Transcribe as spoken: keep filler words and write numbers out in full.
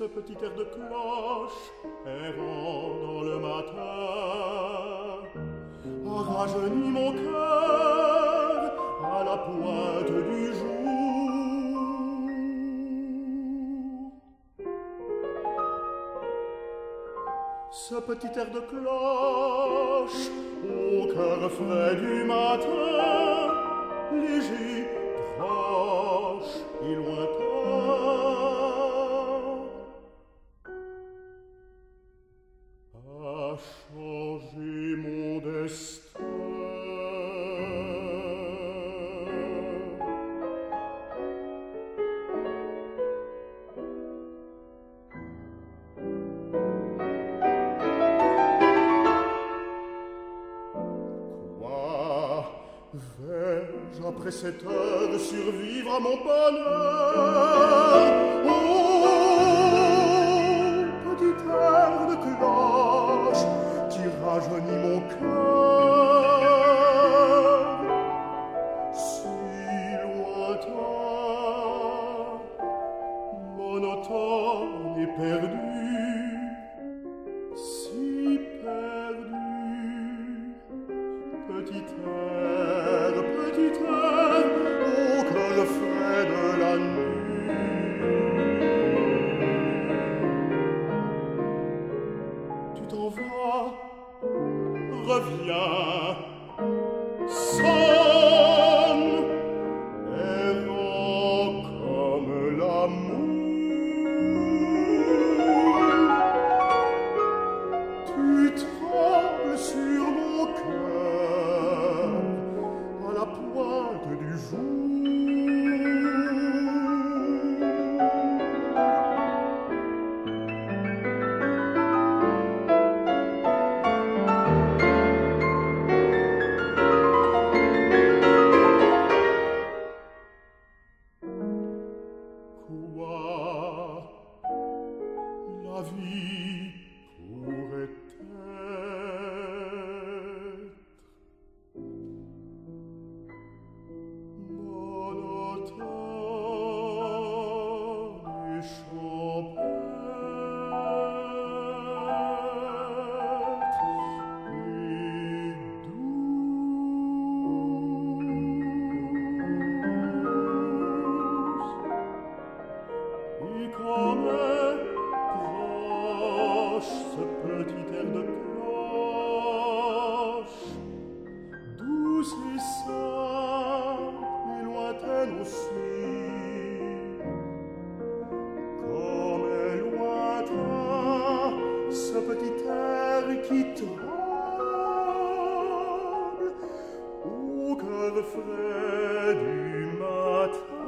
ce petit air de cloche errant dans le matin a rajeuni mon cœur à la pointe du jour. Ce petit air de cloche au cœur frais du matin, léger, proche et lointain, a changé mon destin. Vais-je après cette heure survivre à mon bonheur? Oh, petit air de cloche qui rajeunit mon cœur, si lointain, monotone et perdu, si perdu, petit air, petit air, au cœur frais de la nuit. Tu t'en vas, reviens, sonne, errant comme l'amour. Tu trembles sur mon cœur à la pointe du jour. Quoi la vie pourrait être monotone et champêtre et douce, et comme proche ce petit air de cloche, douce et simple et lointaine aussi, comme est lointain ce petit air qui tremble au cœur frais du matin.